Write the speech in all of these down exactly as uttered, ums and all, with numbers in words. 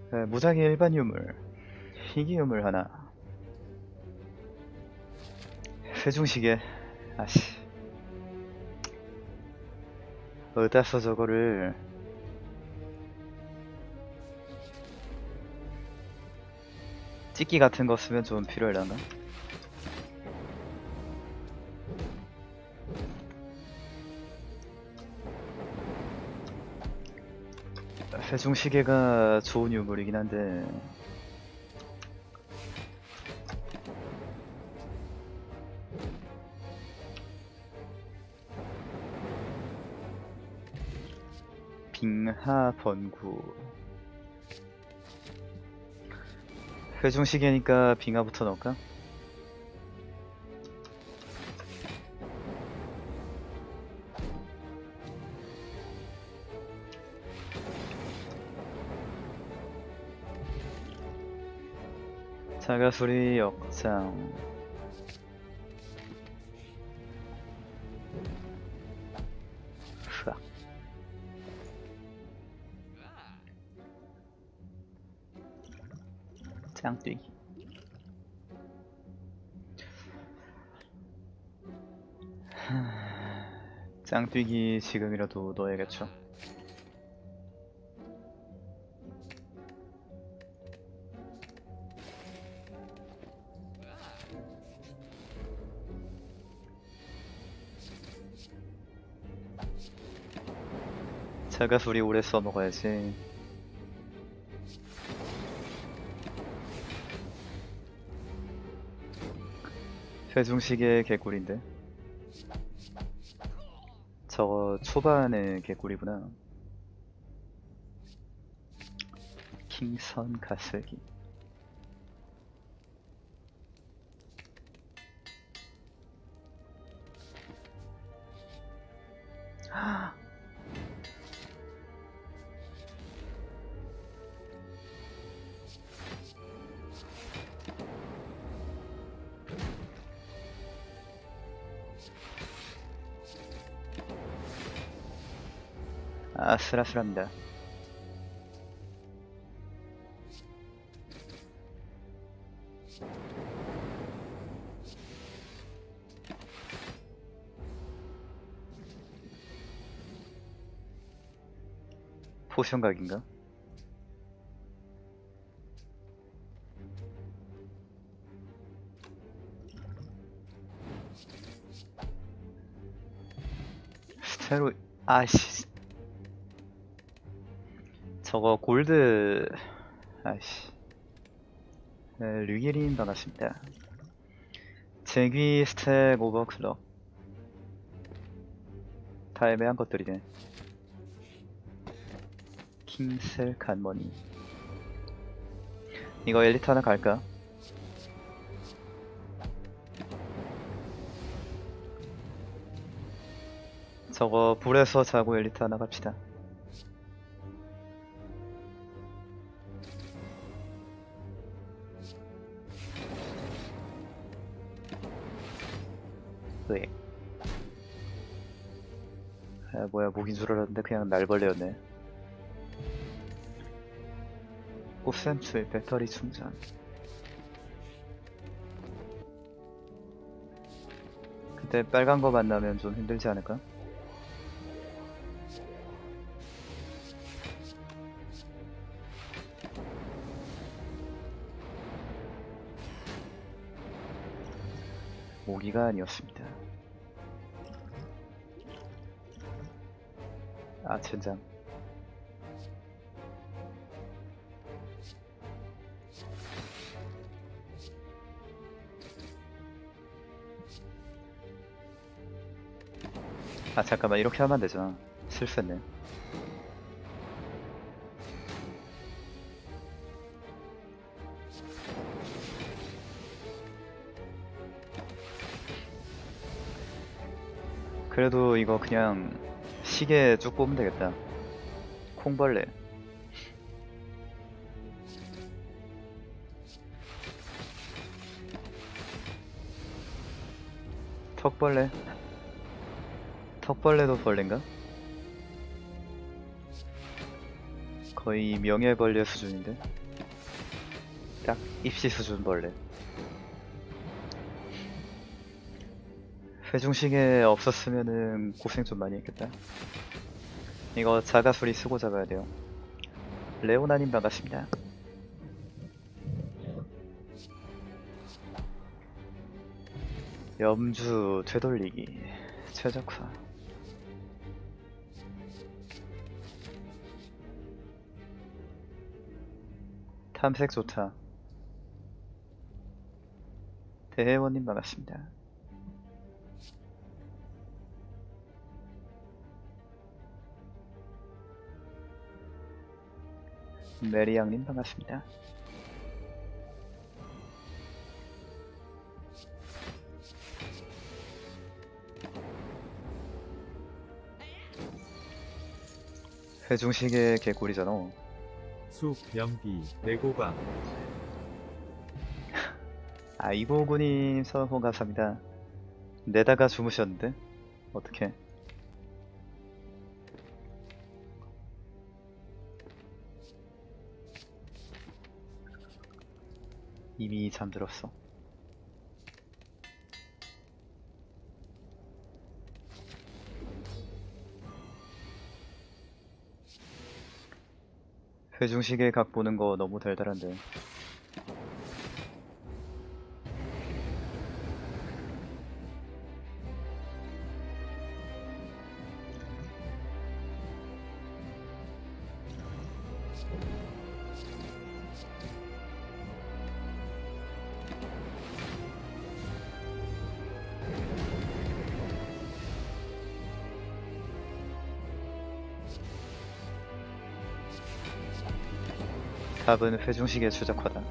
에, 무작위 일반 유물, 희귀 유물 하나, 세중시계. 아씨, 어디다 써 저거를. 찍기 같은 거 쓰면 좀 필요할란가? 세중시계가 좋은 유물이긴 한데 빙하 번구. 세중시계니까 빙하부터 넣을까? 자가수리 역장. 흐악. 짱뛰기. 짱뛰기 지금이라도 넣어야겠죠. 자가수리 오래 써먹어야지. 세중시계 개꿀인데 저거 초반에 개꿀이구나. 킹선 가슬기. 아슬아슬합니다. 포션 각인가? 스테로. 아씨, 저거 골드. 아이씨. 네, 류기린 반갑습니다. 제귀 스택 오버클럭. 다 애매한 것들이네. 킹셀 간머니. 이거 엘리트 하나 갈까? 저거 불에서 자고 엘리트 하나 갑시다. 왜? 아 뭐야, 목인 줄 알았는데 그냥 날벌레였네. 꽃샘출 배터리 충전. 그때 빨간 거 만나면 좀 힘들지 않을까? 모기가 아니었습니다. 아, 젠장. 아 잠깐만, 이렇게 하면 안 되잖아. 실수했네. 그래도 이거 그냥 시계 쭉 뽑으면 되겠다. 콩벌레. 턱벌레. 턱벌레도 벌레인가? 거의 명예벌레 수준인데. 딱 입시 수준 벌레. 회중식에 없었으면은 고생 좀 많이 했겠다. 이거 자가수리 쓰고 잡아야 돼요. 레오나님 반갑습니다. 염주 되돌리기 최적화. 탐색 좋다. 대회원님 반갑습니다. 메리양님 반갑습니다. 회중식의 개꿀이잖아. 숲, 연비, 내고방. 아이고구님 선호 감사합니다. 내다가 주무셨는데? 어떡해. 이미 잠들었어. 회중식의 각 보는 거 너무 달달한데. 답은 회중식의 최적화다.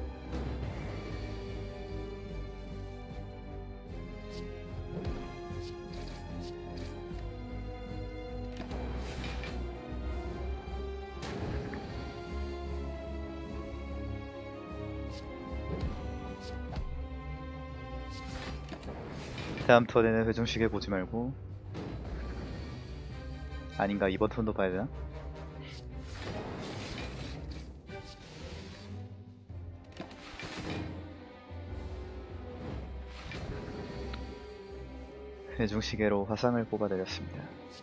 다음 턴에는 회중식에 보지 말고, 아닌가 이번 턴도 봐야 되나? 회중시계로 화상을 뽑아내렸습니다.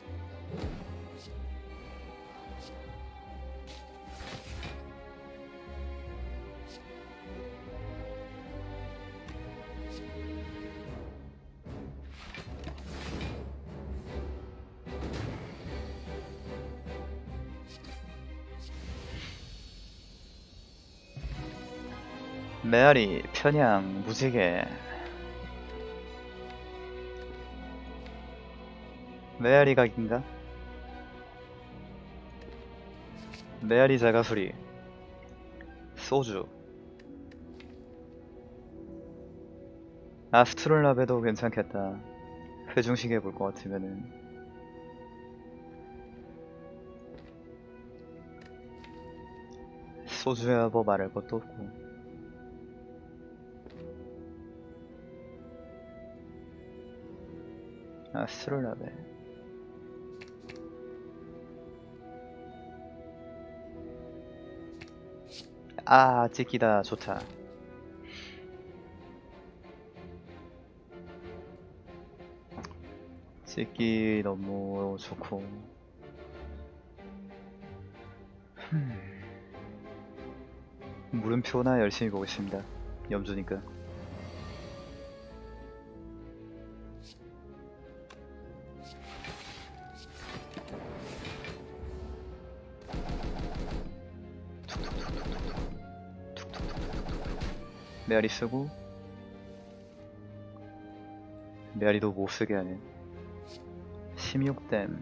메아리, 편향, 무지개. 메아리 각인가? 메아리 자가수리. 소주. 아스트롤라베도 괜찮겠다. 회중시계 볼 것 같으면은. 소주야 뭐 말할 것도 없고. 아스트롤라베. 아, 찍기다. 좋다. 찍기 너무 좋고. 흠. 물음표나 열심히 보고 있습니다. 염주니까. 메아리 쓰고 메아리도 못쓰게 하네. 십육 댐.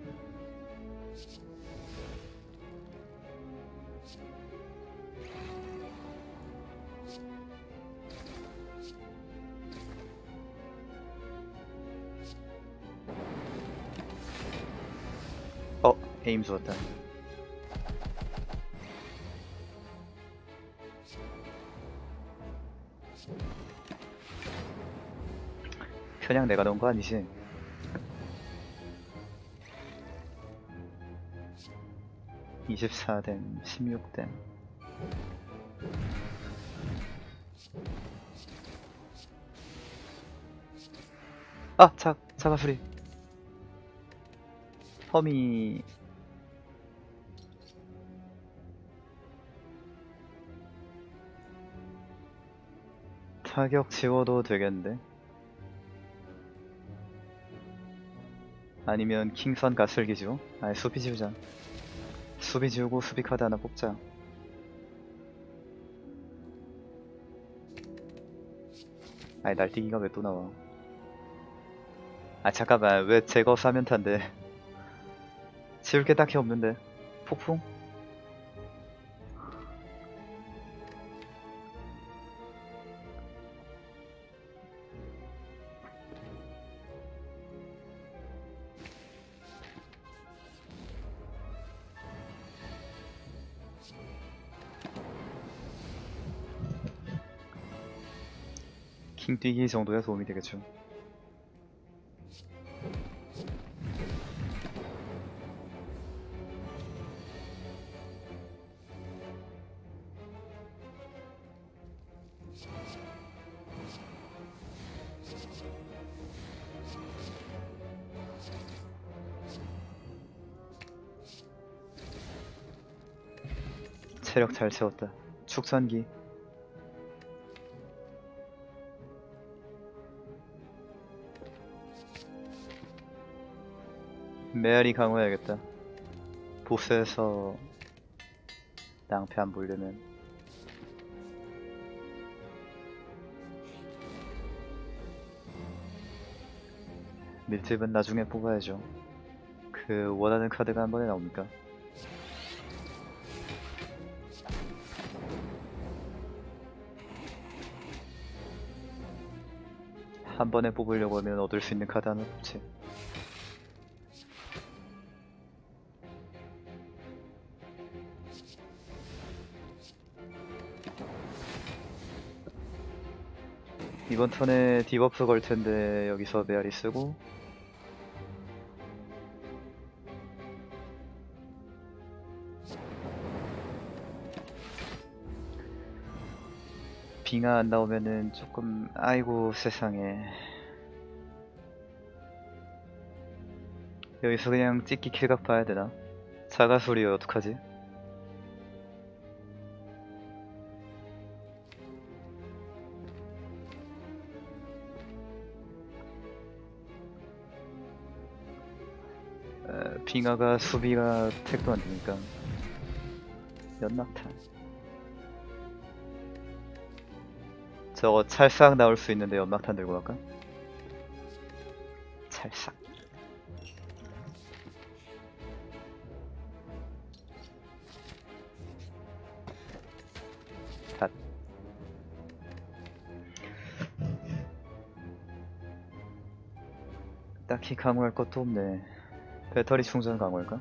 어, 에임 좋았다. 그냥 내가 넣은 거 아니지? 이십사 댐, 십육 댐. 아! 자, 자가수리. 험이 타격 지워도 되겠는데? 아니면 킹선 가슬기 지워? 아니 수비 지우자. 수비 지우고 수비 카드 하나 뽑자. 아니 날뛰기가 왜 또 나와? 아 잠깐만, 왜 제거 사면탄데? 지울 게 딱히 없는데. 폭풍? 킹 뛰기 정도야 도움이 되겠죠. 체력 잘 채웠다. 축산기. 메아리 강화해야겠다. 보스에서 낭패 안 보려면. 밀집은 나중에 뽑아야죠. 그 원하는 카드가 한 번에 나옵니까? 한 번에 뽑으려고 하면 얻을 수 있는 카드 하나 뽑지. 이번 턴에 디버프 걸 텐데 여기서 메아리 쓰고 빙하 안 나오면은 조금 아이고 세상에. 여기서 그냥 찍기 킬각 봐야 되나? 자가소리 어떡하지? 에, 빙하가 수비가 택도 안 되니까 연막탄. 저거 찰싹 나올 수 있는데 연막탄 들고 갈까? 찰싹. 닷. 딱히 강화할 것도 없네. 배터리 충전 강화할까?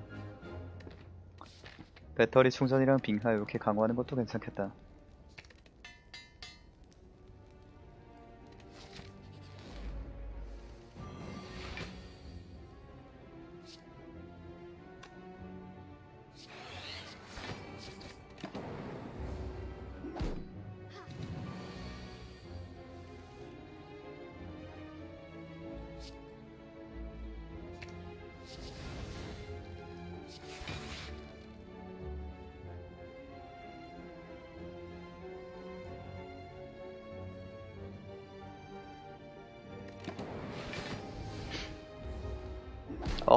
배터리 충전이랑 빙하 이렇게 강화하는 것도 괜찮겠다. 어.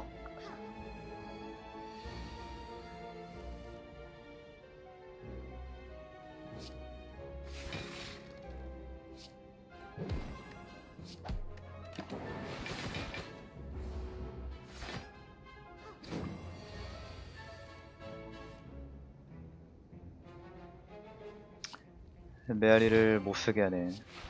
메아리를 못쓰게 하네.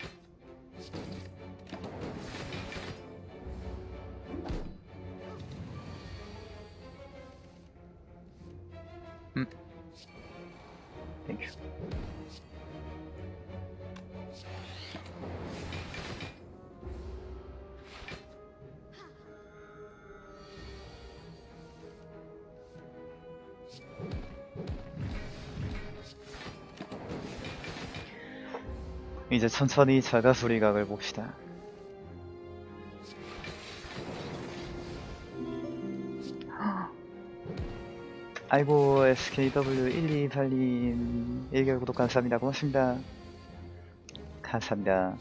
음. 땡큐. 이제 천천히 자가수리 각을 봅시다. 아이고 에스케이더블유 일이팔님 일 개월 구독 감사합니다. 고맙습니다. 감사합니다.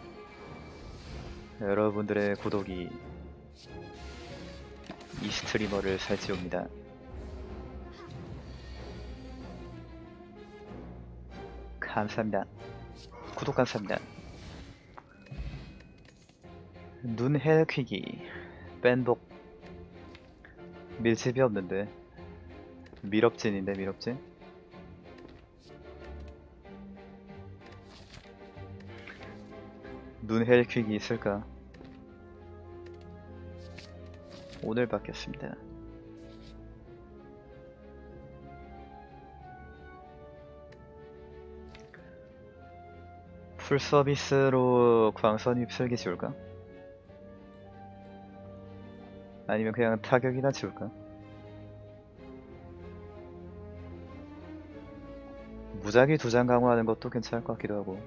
여러분들의 구독이 이 스트리머를 살찌웁니다. 감사합니다. 구독 감사합니다. 눈 헬퀴기 뺀복 밀집이 없는데 밀업진인데 밀업진? 눈 헬퀴기 있을까? 오늘 받겠습니다. 풀 서비스로 광선 휩쓸기 지울까? 아니면 그냥 타격이나 지울까? 무작위 두 장 강화하는 것도 괜찮을 것 같기도 하고.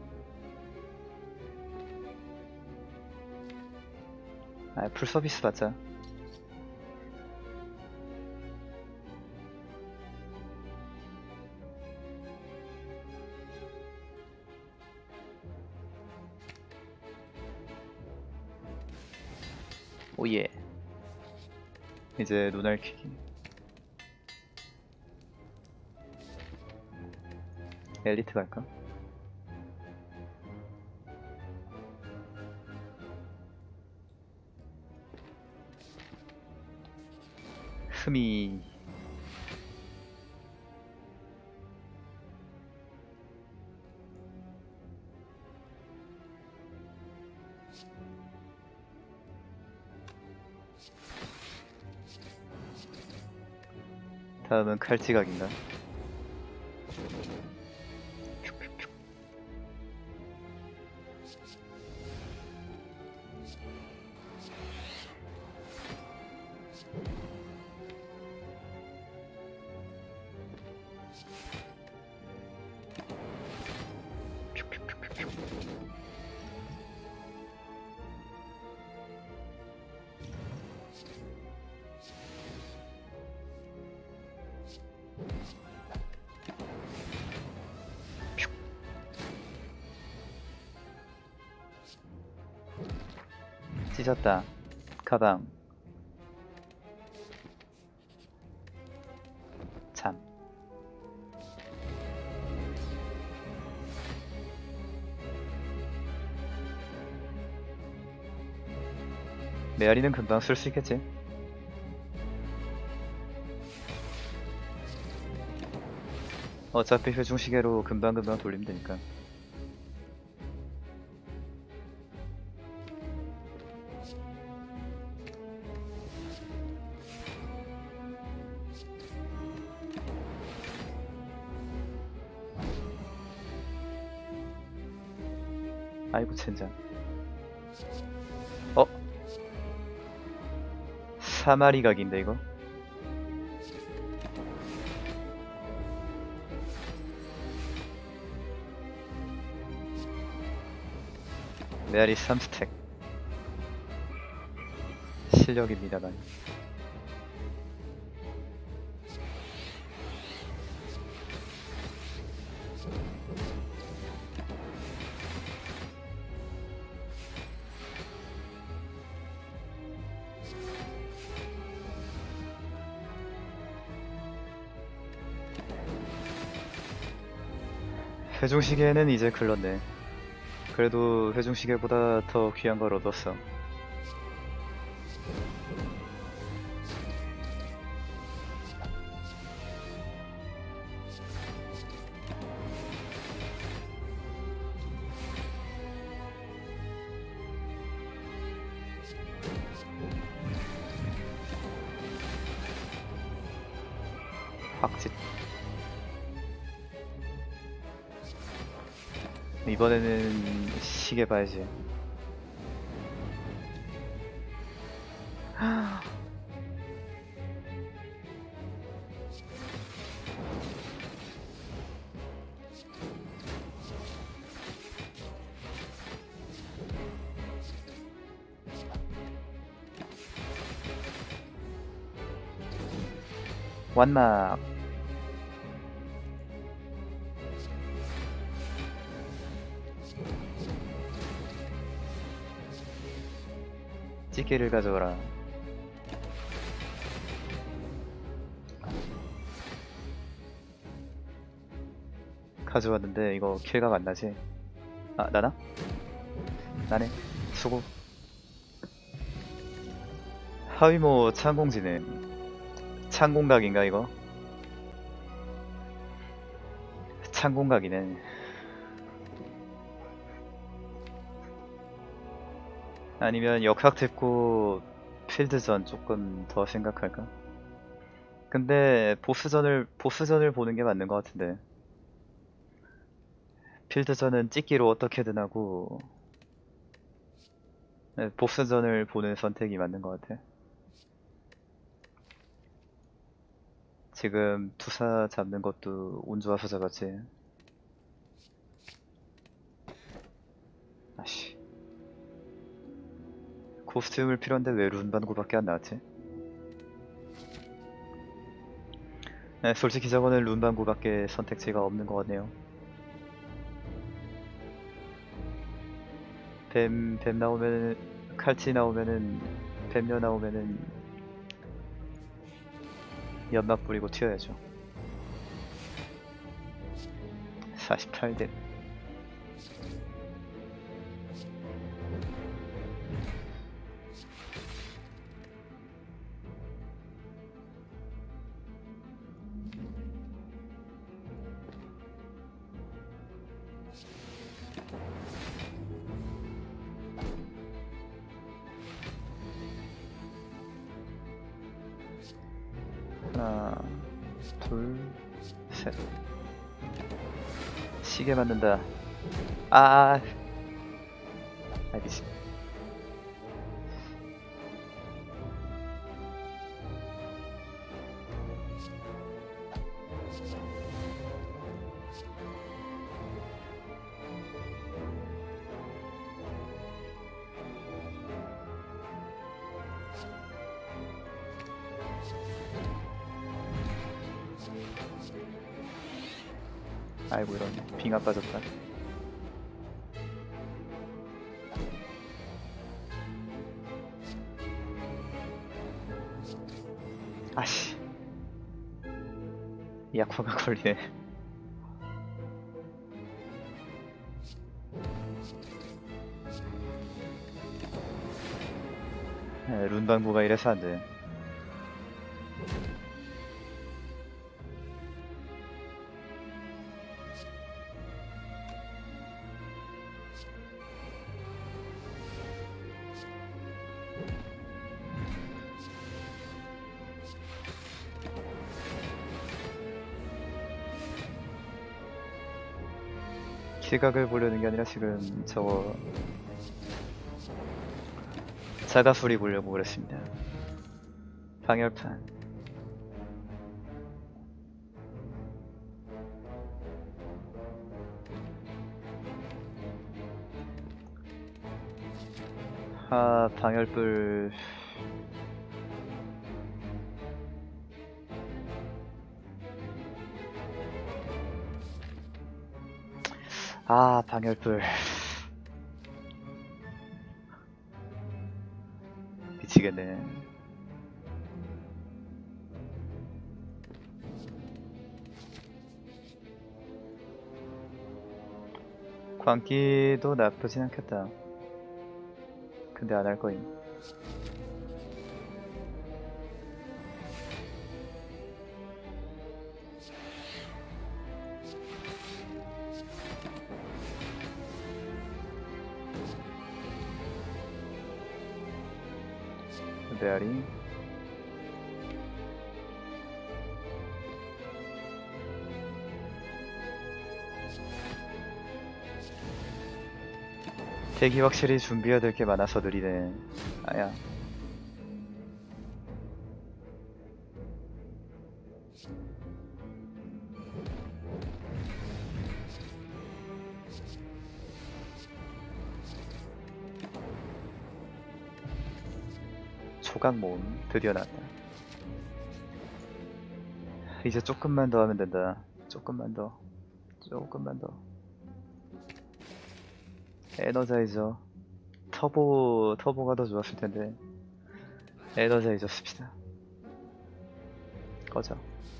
아, 풀 서비스 받자. 오예. 이제 눈알 퀴기. 엘리트 갈까? 흠이. 다음은 칼지각인가? 찢었다. 가방. 참. 메아리는 금방 쓸 수 있겠지? 어차피 회중시계로 금방금방 돌리면 되니까. 아이고 젠장. 어? 사마리 각인데 이거? 메아리 삼 스택 실력입니다만. 회중시계는 이제 글렀네. 그래도 회중시계보다 더 귀한 걸 얻었어. 확짓. 이번에는 시계 봐야지. 완막. 찌개를 가져오라. 가져왔는데 이거 킬각 안 나지? 아, 나나? 나네. 수고. 하위모 창공지네. 창공각인가 이거? 창공각이네. 아니면 역학 듣고 필드전 조금 더 생각할까? 근데 보스전을 보스전을 보는 게 맞는 것 같은데. 필드전은 찍기로 어떻게든 하고 네, 보스전을 보는 선택이 맞는 것 같아. 지금 투사 잡는 것도 운 좋아서 잡았지. 아씨. 코스튬을 필요한데 왜 룬반구밖에 안 나왔지? 네, 솔직히 저거는 룬반구밖에 선택지가 없는 것 같네요. 뱀, 뱀 나오면은, 칼치 나오면은, 뱀녀 나오면은, 연막 뿌리고 튀어야죠. 사십팔 대. 하나, 둘, 셋. 시계 맞는다. 아, 아, 아, 미친. 아이고 이런 빙하 빠졌다. 아씨, 약화가 걸리네. 네, 룬방구가 이래서 안 돼. 시각을 보려는 게 아니라 지금 저거 자가수리 보려고 그랬습니다. 방열판. 아, 방열불. 아, 방열불. 미치겠네. 광기도 나쁘진 않겠다. 근데 안 할 거임. 메아리. 대기 확실히 준비해야 될 게 많아서 느리네. 아야. 초각 모음 드디어 나왔다. 이제 조금만 더 하면 된다. 조금만 더. 조금만 더. 에너자이저. 터보, 터보가 더 좋았을 텐데. 에너자이저 씁시다. 꺼져.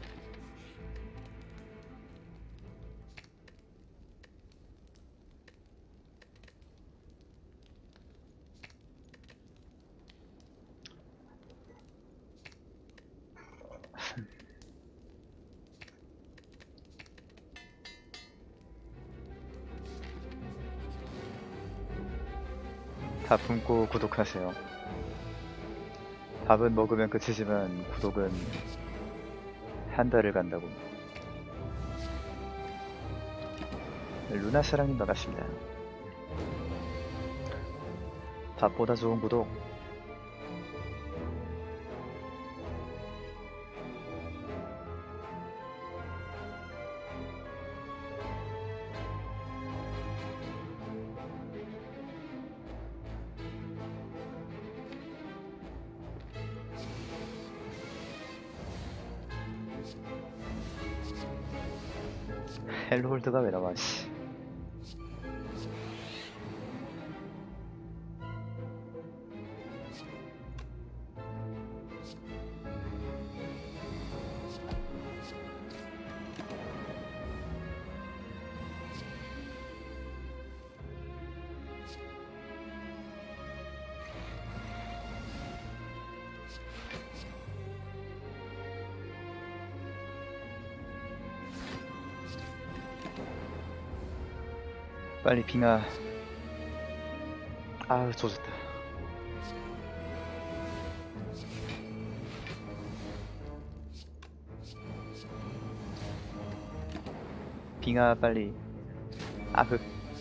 다 굶고 구독하세요. 밥은 먹으면 끝이지만 구독은 한 달을 간다고. 루나 사랑님 반갑습니다. 밥보다 좋은 구독. 헬로홀드가 왜 나와, 씨. 빨리 빙하. 아우 조졌다. 빙하 빨리. 아흑.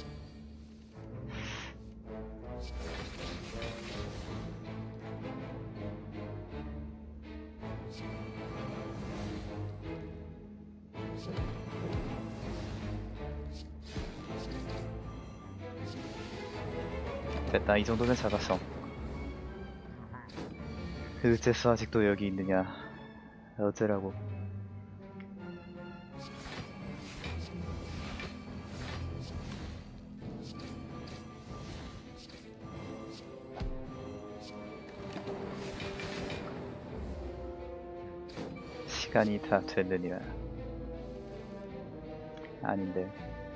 됐다. 이 정도면 잡았어. 어째서 아직도 여기 있느냐. 어째라고. 시간이 다 됐느냐. 아닌데.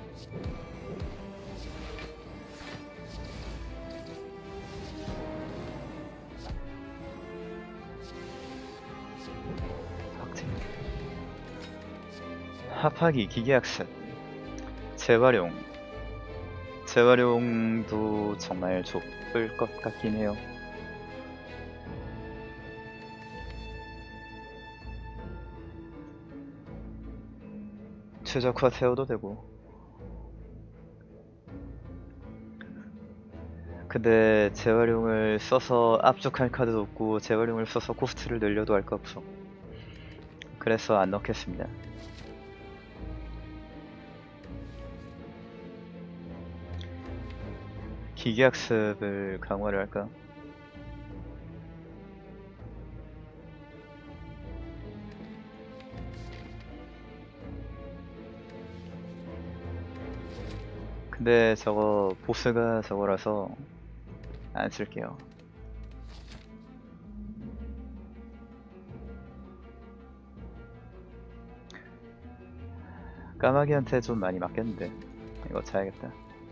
합하기, 기계학습, 재활용. 재활용도 정말 좋을 것 같긴 해요. 최적화 세워도 되고. 근데 재활용을 써서 압축할 카드도 없고 재활용을 써서 코스트를 늘려도 할 거 없어. 그래서 안 넣겠습니다. 기계학습을 강화를 할까? 근데 저거 보스가 저거라서 안 쓸게요. 까마귀한테 좀 많이 맞겠는데 이거 자야겠다.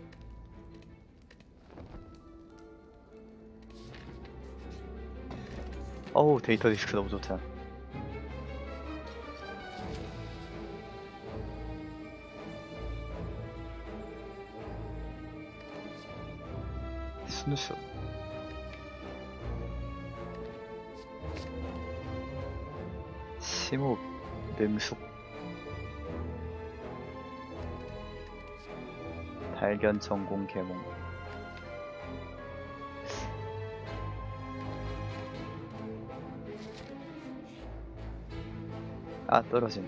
어우 데이터 디스크 너무 좋다. 순수 심호흡 능숙 발견 전공 개몽. 아 떨어진.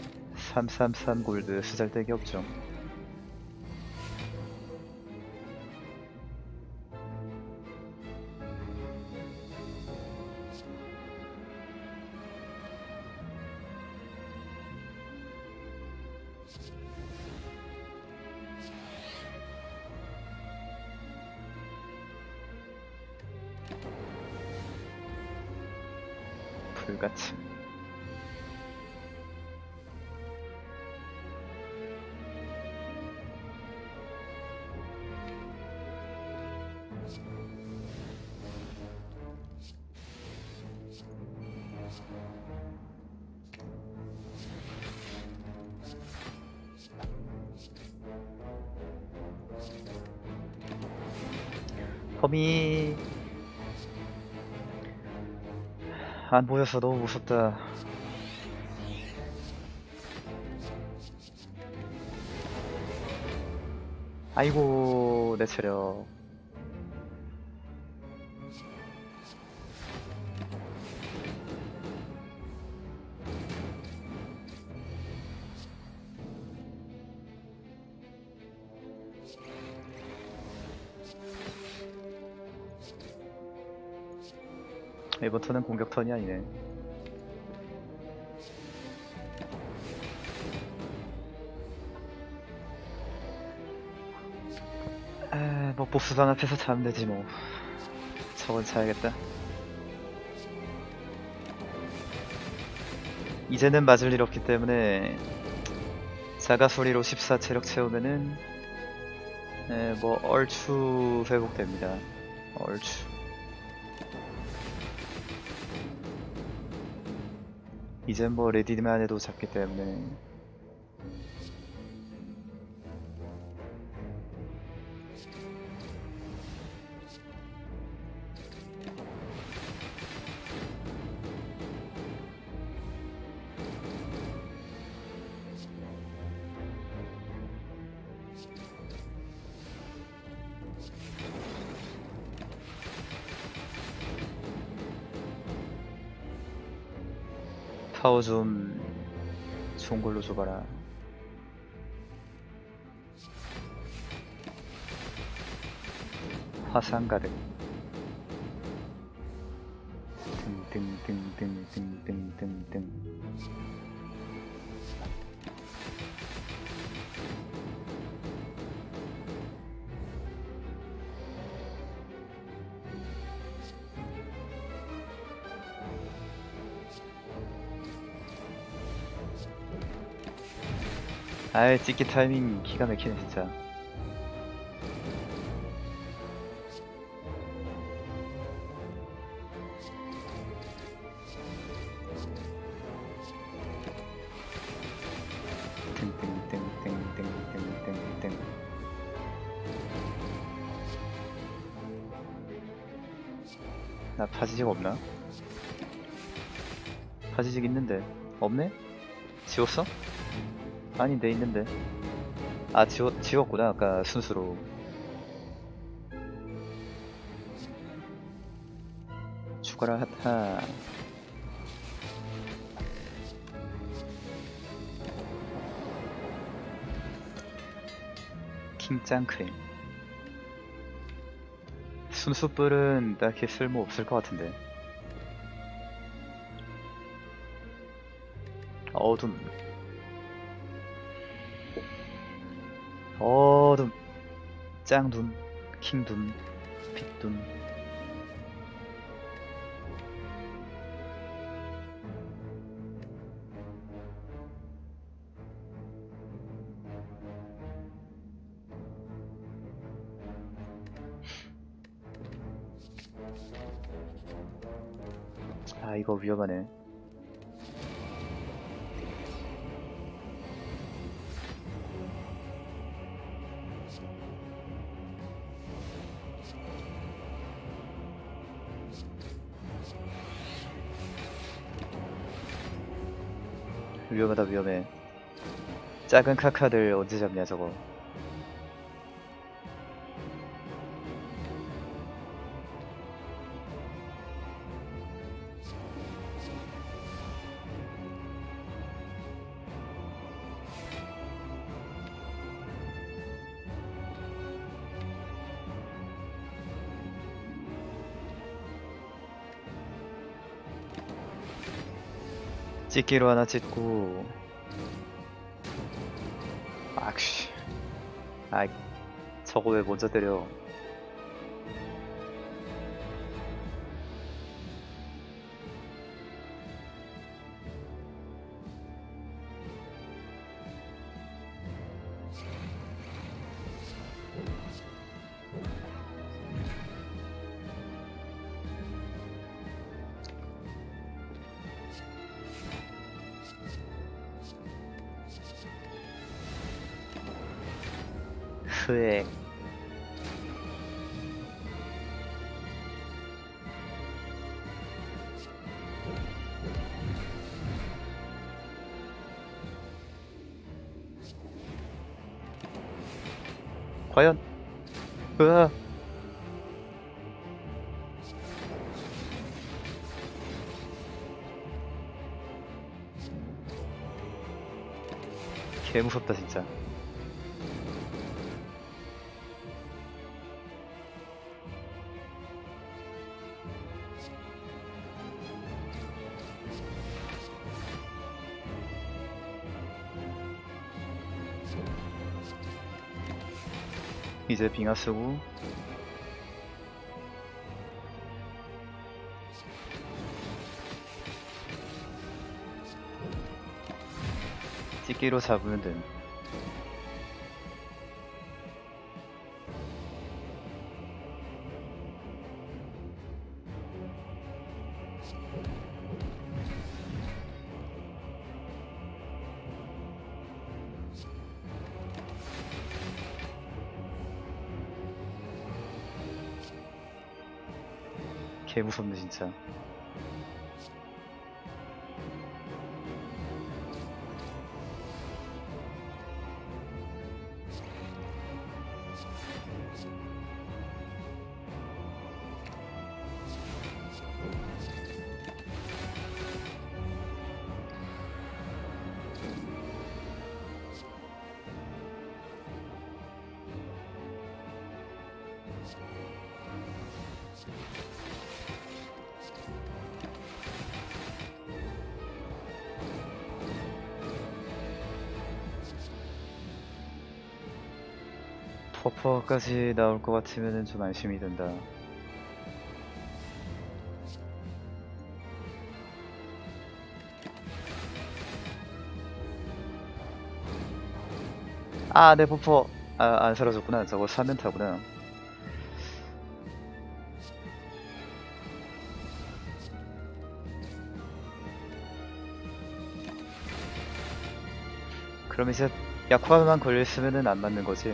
삼삼삼 골드 쓰잘데기 없죠. 불같이. 범이 안 보여서 너무 무섭다. 아이고 내 체력. 이번 턴은 공격 턴이 아니네. 에, 뭐 보스방 앞에서 자면 되지 뭐. 저건 자야겠다. 이제는 맞을 일 없기 때문에 자가 소리로 십사 체력 채우면은 에, 뭐 얼추 회복됩니다. 얼추. 이젠 뭐 레디만 해도 잡기 때문에. 파워 좀 좋은 걸로 줘봐라. 화상 가득. 등등등등등등등등. 아이 찍기 타이밍 기가 막히네 진짜. 땡땡땡땡땡땡땡. 나 파지직 없나? 파지직 있는데 없네? 지웠어? 아닌데 있는데. 아 지웠, 지웠구나 아까 순수로. 추가라 핫하. 킹짱크림. 순수뿔은 딱히 쓸모 없을 것 같은데. 어둠. 어둠. 짱둠. 킹둠. 빛둠. 아 이거 위험하네. 위험하다 위험해. 작은 카카들 언제 잡냐 저거. 찍기로 하나 찍고. 악씨. 아이 저거 왜 먼저 때려. 크액. 과연 으아. 개 무섭다 진짜. 이제 빙하 쓰고 찍기로 잡으면 됨. 개 무섭네 진짜. 버퍼까지 나올 것 같으면 좀 안심이 된다. 아, 내 버퍼. 아, 안 사라졌구나. 저거 사면타구나. 그럼 이제 약화만 걸렸으면은 안 맞는 거지.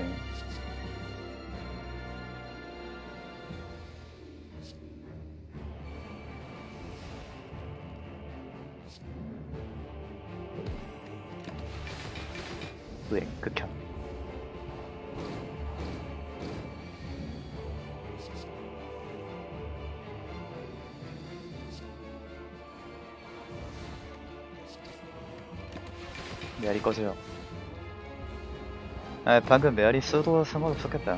왜 극혐. 메아리 꺼져요. 아, 방금 메아리 써도 상관없었겠다.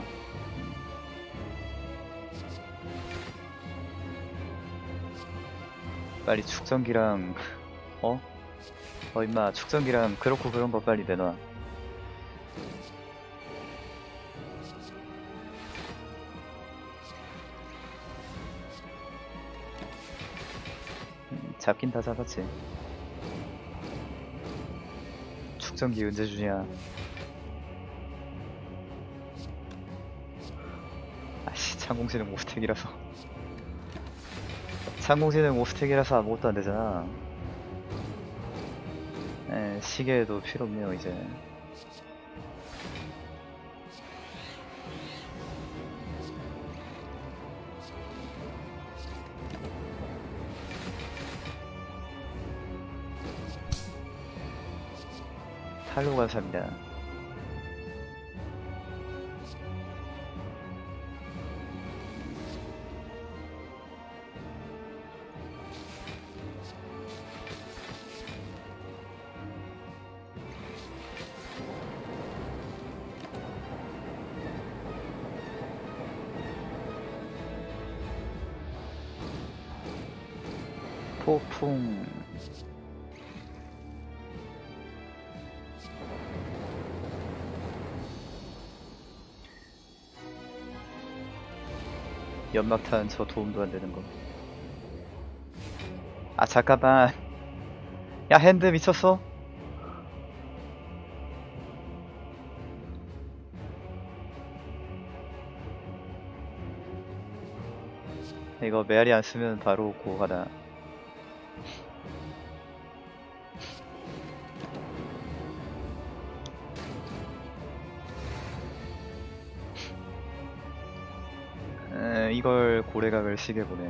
빨리 축전기랑 어? 어 임마, 축전기랑 그렇고 그런 거 빨리 내놔. 음, 잡긴 다 잡았지. 축전기 언제 주냐. 아씨, 창공지능 오스택이라서 창공지능 오스택이라서 아무것도 안 되잖아. 에, 시계도 필요 없네요 이제. 탈로 감사합니다. 폭풍. 연막탄 저 도움도 안 되는 거. 아 잠깐만. 야, 핸드 미쳤어? 이거 메아리 안 쓰면 바로 고가다. 에, 이걸 고래각을 시계 보네.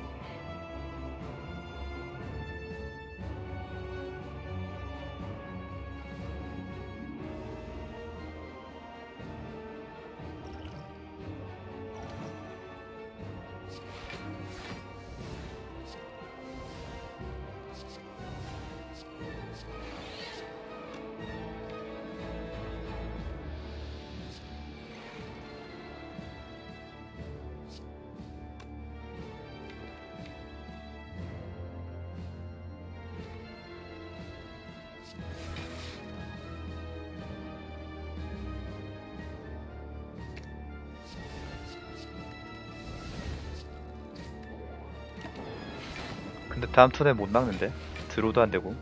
근데 다음 턴에 못 막는데? 드로도 안 되고.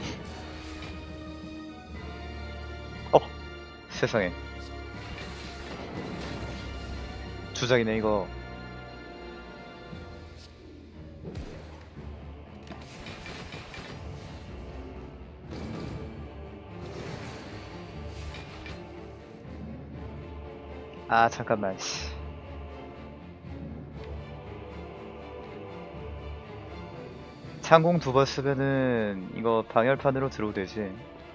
어! 세상에. 주작이네, 이거. 아, 잠깐만, 씨. 창공 두 번 쓰면은 이거 방열판으로 들어도 되지.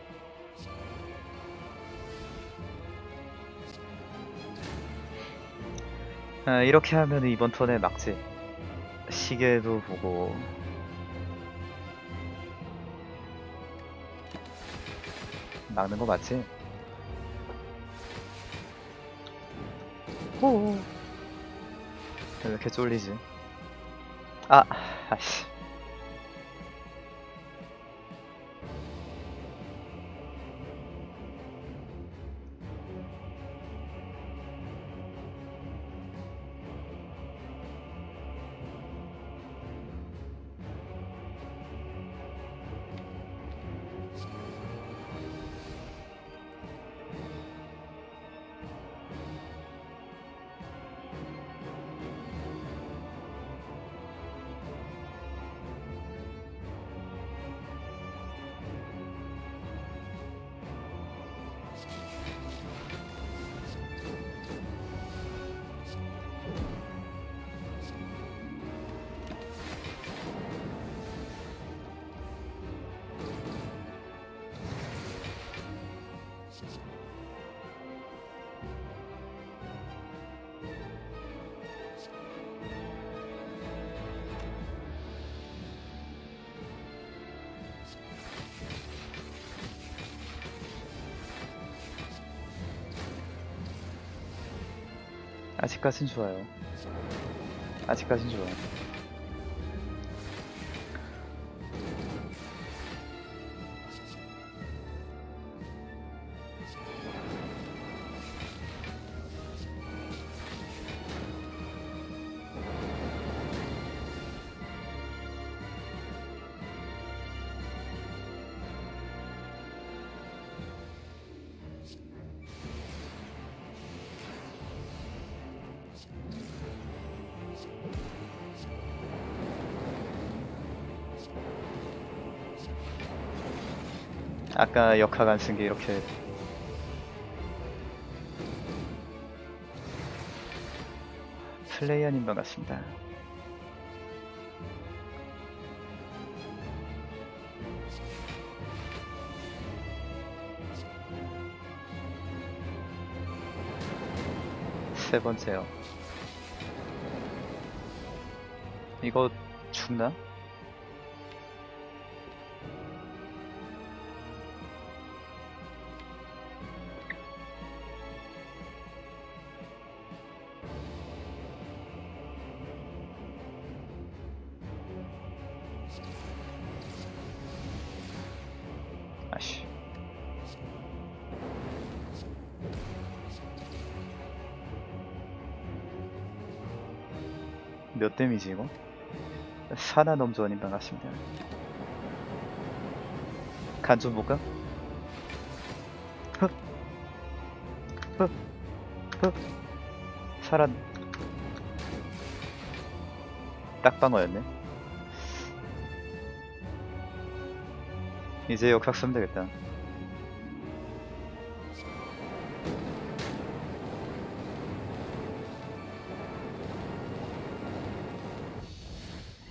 아, 이렇게 하면 이번 턴에 막지. 시계도 보고. 막는 거 맞지? 오. 왜 이렇게 쫄리지? 아, 아씨. 아직까진 좋아요. 아직까진 좋아요. 아까 역학 안 쓴 게 이렇게. 플레이어님 반갑습니다. 세 번째요. 이거 죽나? 아씨. 몇 데미지 이거? 사나 넘조원님 반갑습니다. 간 좀 볼까? 흑! 흑! 흑! 살았. 딱 방어였네. 이제 역학 쓰면 되겠다.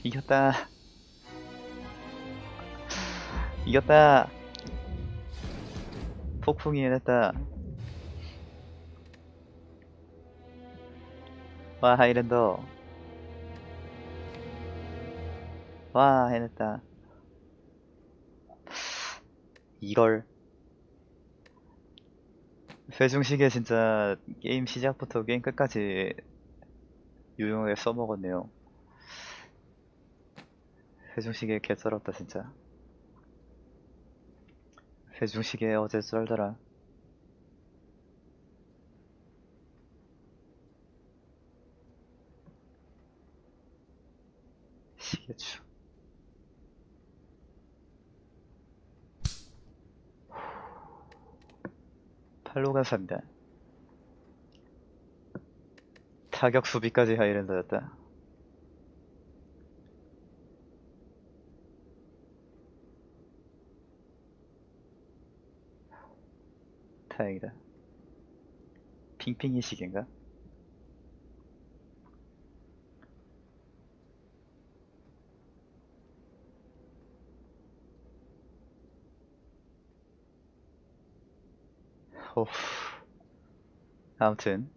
이겼다. 이겼다. 폭풍이 해냈다. 와, 하이랜더. 와, 해냈다. 이걸. 세중시계 진짜 게임 시작부터 게임 끝까지 유용하게 써먹었네요. 세중시계 개쩔었다 진짜. 세중시계 어제 쩔더라. 시계추. 팔로 감사합니다. 타격 수비까지 하이랜더였다. 다행이다. 핑핑이 시계인가? 오후. 아무튼